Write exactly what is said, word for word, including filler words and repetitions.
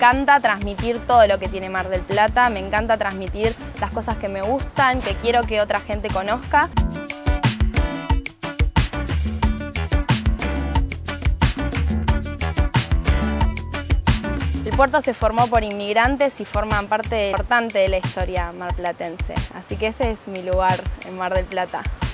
encanta transmitir todo lo que tiene Mar del Plata, me encanta transmitir las cosas que me gustan, que quiero que otra gente conozca. El puerto se formó por inmigrantes y forman parte importante de la historia marplatense, así que ese es mi lugar en Mar del Plata.